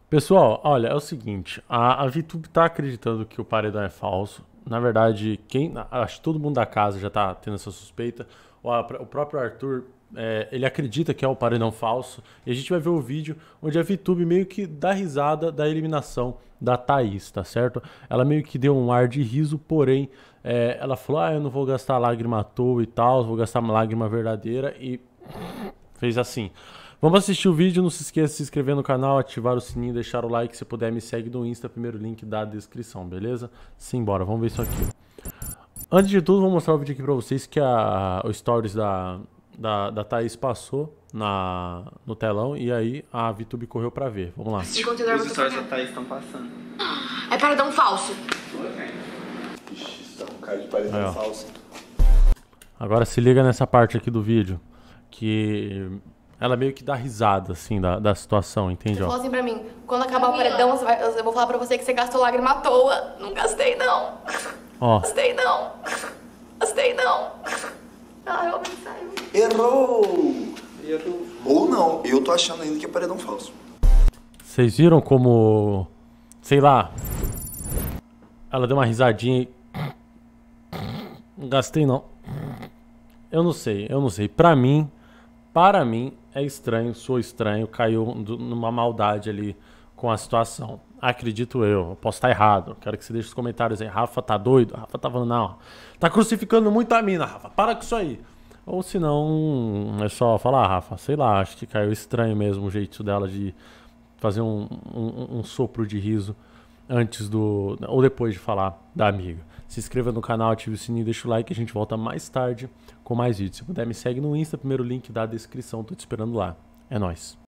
Pessoal, olha, é o seguinte, a VTube tá acreditando que o paredão é falso. Na verdade, acho que todo mundo da casa já tá tendo essa suspeita. O próprio Arthur, ele acredita que é o paredão falso. E a gente vai ver o vídeo onde a VTube meio que dá risada da eliminação da Thaís, tá certo? Ela meio que deu um ar de riso, porém, ela falou, eu não vou gastar lágrima à toa e tal, vou gastar uma lágrima verdadeira e fez assim. Vamos assistir o vídeo, não se esqueça de se inscrever no canal, ativar o sininho, deixar o like, se puder me segue no Insta, primeiro link da descrição, beleza? Simbora, vamos ver isso aqui. Antes de tudo, vou mostrar o vídeo aqui pra vocês que o Stories da Thaís passou no telão e aí a VTube correu pra ver. Vamos lá. Os stories da Thaís estão passando. É paredão falso. Ixi, isso tá com cara de paredão falso. Agora se liga nessa parte aqui do vídeo, que ela meio que dá risada, assim, da situação, entende? Você falou assim pra mim, quando acabar o paredão, eu vou falar pra você que você gastou lágrima à toa. Não gastei, não. Ó. Gastei, não. Gastei, não. Ah, realmente saiu. Errou! Ou não, eu tô achando ainda que é paredão falso. Vocês viram como, sei lá, ela deu uma risadinha e... Não gastei, não. Eu não sei. Para mim, é estranho, sou estranho, caiu numa maldade ali com a situação. Acredito eu posso estar errado. Quero que você deixe os comentários aí. Rafa tá doido? Rafa tá falando, não. Tá crucificando muito a mina, Rafa. Para com isso aí. Ou se não, é só falar, Rafa, sei lá, acho que caiu estranho mesmo o jeito dela de fazer um sopro de riso antes ou depois de falar da amiga. Se inscreva no canal, ative o sininho, deixa o like, a gente volta mais tarde com mais vídeos. Se puder, me segue no Insta, primeiro link da descrição, tô te esperando lá. É nóis.